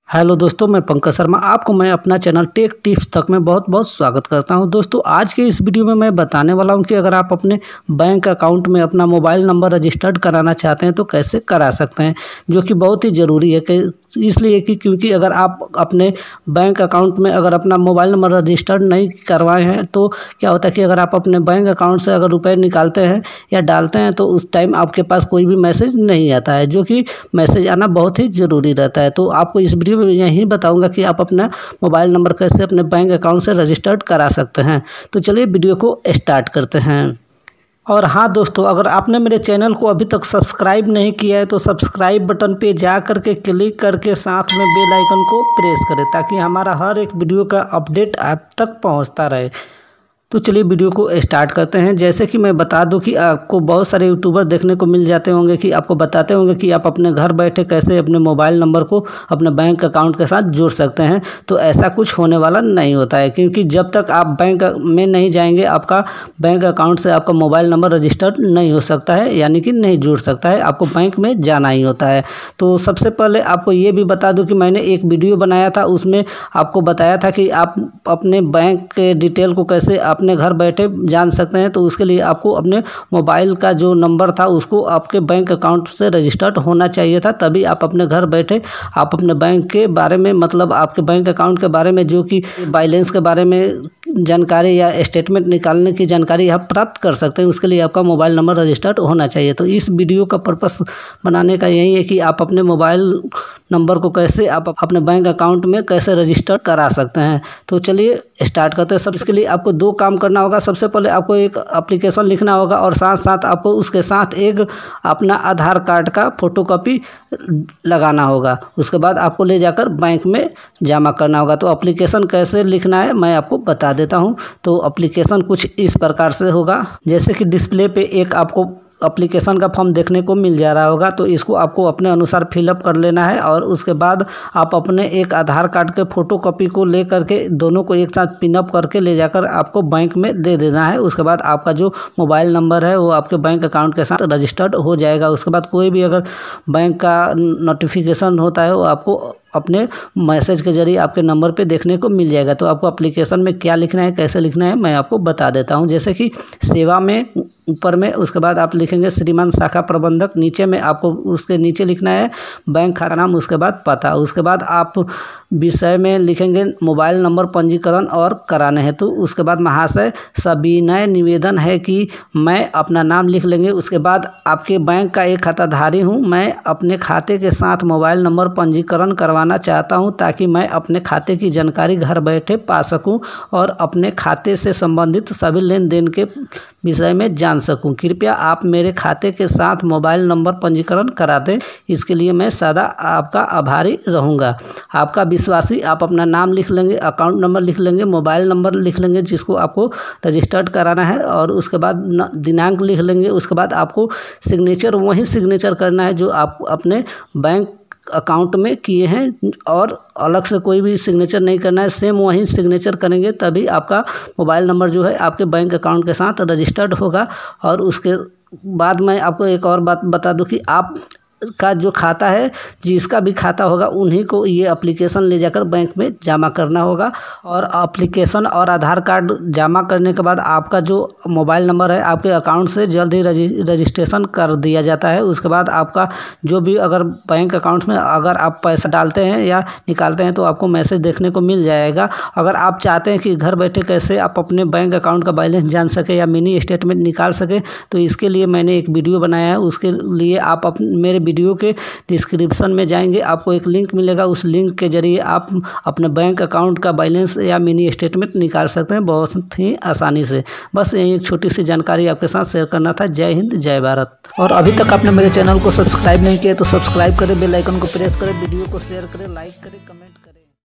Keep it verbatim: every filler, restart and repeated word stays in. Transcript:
Hello दोस्तों, मैं पंकज शर्मा आपको मैं अपना चैनल टेक टिप्स तक में बहुत बहुत स्वागत करता हूं। दोस्तों, आज के इस वीडियो में मैं बताने वाला हूं कि अगर आप अपने बैंक अकाउंट में अपना मोबाइल नंबर रजिस्टर्ड कराना चाहते हैं तो कैसे करा सकते हैं, जो कि बहुत ही ज़रूरी है। कि इसलिए कि क्योंकि अगर आप अपने बैंक अकाउंट में अगर अपना मोबाइल नंबर रजिस्टर्ड नहीं करवाए हैं तो क्या होता है कि अगर आप अपने बैंक अकाउंट से अगर रुपए निकालते हैं या डालते हैं तो उस टाइम आपके पास कोई भी मैसेज नहीं आता है, जो कि मैसेज आना बहुत ही ज़रूरी रहता है। तो आपको इस वीडियो में यही बताऊंगा कि आप अपना मोबाइल नंबर कैसे अपने बैंक अकाउंट से रजिस्टर्ड करा सकते हैं। तो चलिए वीडियो को स्टार्ट करते हैं। और हाँ दोस्तों, अगर आपने मेरे चैनल को अभी तक सब्सक्राइब नहीं किया है तो सब्सक्राइब बटन पे जा कर के क्लिक करके साथ में बेल आइकन को प्रेस करें, ताकि हमारा हर एक वीडियो का अपडेट आप तक पहुंचता रहे। तो चलिए वीडियो को स्टार्ट करते हैं। जैसे कि मैं बता दूं कि आपको बहुत सारे यूट्यूबर देखने को मिल जाते होंगे कि आपको बताते होंगे कि आप अपने घर बैठे कैसे अपने मोबाइल नंबर को अपने बैंक अकाउंट के साथ जोड़ सकते हैं। तो ऐसा कुछ होने वाला नहीं होता है, क्योंकि जब तक आप बैंक में नहीं जाएंगे आपका बैंक अकाउंट से आपका मोबाइल नंबर रजिस्टर्ड नहीं हो सकता है, यानी कि नहीं जुड़ सकता है। आपको बैंक में जाना ही होता है। तो सबसे पहले आपको ये भी बता दूँ कि मैंने एक वीडियो बनाया था, उसमें आपको बताया था कि आप अपने बैंक के डिटेल को कैसे अपने घर बैठे जान सकते हैं। तो उसके लिए आपको अपने मोबाइल का जो नंबर था उसको आपके बैंक अकाउंट से रजिस्टर्ड होना चाहिए था, तभी आप अपने घर बैठे आप अपने बैंक के बारे में, मतलब आपके बैंक अकाउंट के बारे में, जो कि बैलेंस के बारे में जानकारी या स्टेटमेंट निकालने की जानकारी आप प्राप्त कर सकते हैं। उसके लिए आपका मोबाइल नंबर रजिस्टर्ड होना चाहिए। तो इस वीडियो का पर्पस बनाने का यही है कि आप अपने मोबाइल नंबर को कैसे आप अपने बैंक अकाउंट में कैसे रजिस्टर करा सकते हैं। तो चलिए स्टार्ट करते हैं। सब इसके लिए आपको दो काम करना होगा। सबसे पहले आपको एक एप्लीकेशन लिखना होगा और साथ साथ आपको उसके साथ एक अपना आधार कार्ड का फोटोकॉपी लगाना होगा। उसके बाद आपको ले जाकर बैंक में जमा करना होगा। तो एप्लीकेशन कैसे लिखना है मैं आपको बता देता हूं। तो एप्लीकेशन कुछ इस प्रकार से होगा, जैसे कि डिस्प्ले पे एक आपको एप्लीकेशन का फॉर्म देखने को मिल जा रहा होगा। तो इसको आपको अपने अनुसार फिलअप कर लेना है और उसके बाद आप अपने एक आधार कार्ड के फोटोकॉपी को ले करके दोनों को एक साथ पिनअप करके ले जाकर आपको बैंक में दे देना है। उसके बाद आपका जो मोबाइल नंबर है वो आपके बैंक अकाउंट के साथ रजिस्टर्ड हो जाएगा। उसके बाद कोई भी अगर बैंक का नोटिफिकेशन होता है वो आपको अपने मैसेज के जरिए आपके नंबर पे देखने को मिल जाएगा। तो आपको एप्लीकेशन में क्या लिखना है, कैसे लिखना है, मैं आपको बता देता हूं। जैसे कि सेवा में ऊपर में, उसके बाद आप लिखेंगे श्रीमान शाखा प्रबंधक, नीचे में आपको उसके नीचे लिखना है बैंक खाता नाम, उसके बाद पता, उसके बाद आप विषय में लिखेंगे मोबाइल नंबर पंजीकरण और कराने हैं। तो उसके बाद महाशय सविनय निवेदन है कि मैं अपना नाम लिख लेंगे। उसके बाद आपके बैंक का एक खाताधारी हूं, मैं अपने खाते के साथ मोबाइल नंबर पंजीकरण करवाना चाहता हूं ताकि मैं अपने खाते की जानकारी घर बैठे पा सकूं और अपने खाते से संबंधित सभी लेन देन के विषय में जान सकूं। कृपया आप मेरे खाते के साथ मोबाइल नंबर पंजीकरण करा दें। इसके लिए मैं सदा आपका आभारी रहूँगा। आपका विश्वासी, आप अपना नाम लिख लेंगे, अकाउंट नंबर लिख लेंगे, मोबाइल नंबर लिख लेंगे जिसको आपको रजिस्टर्ड कराना है, और उसके बाद दिनांक लिख लेंगे। उसके बाद आपको सिग्नेचर वही सिग्नेचर करना है जो आप अपने बैंक अकाउंट में किए हैं, और अलग से कोई भी सिग्नेचर नहीं करना है। सेम वही सिग्नेचर करेंगे तभी आपका मोबाइल नंबर जो है आपके बैंक अकाउंट के साथ रजिस्टर्ड होगा। और उसके बाद मैं आपको एक और बात बता दूं कि आप का जो खाता है, जिसका भी खाता होगा, उन्हीं को ये एप्लीकेशन ले जाकर बैंक में जमा करना होगा। और एप्लीकेशन और आधार कार्ड जमा करने के बाद आपका जो मोबाइल नंबर है आपके अकाउंट से जल्द ही रजिस्ट्रेशन कर दिया जाता है। उसके बाद आपका जो भी अगर बैंक अकाउंट में अगर आप पैसा डालते हैं या निकालते हैं तो आपको मैसेज देखने को मिल जाएगा। अगर आप चाहते हैं कि घर बैठे कैसे आप अपने बैंक अकाउंट का बैलेंस जान सके या मिनी स्टेटमेंट निकाल सके, तो इसके लिए मैंने एक वीडियो बनाया है। उसके लिए आप अपने मेरे वीडियो के डिस्क्रिप्शन में जाएंगे, आपको एक लिंक मिलेगा। उस लिंक के जरिए आप अपने बैंक अकाउंट का बैलेंस या मिनी स्टेटमेंट निकाल सकते हैं बहुत ही आसानी से। बस यही एक छोटी सी जानकारी आपके साथ शेयर करना था। जय हिंद, जय भारत। और अभी तक आपने मेरे चैनल को सब्सक्राइब नहीं किया तो सब्सक्राइब करें, बेल आइकन को प्रेस करें, वीडियो को शेयर करें, लाइक करें, कमेंट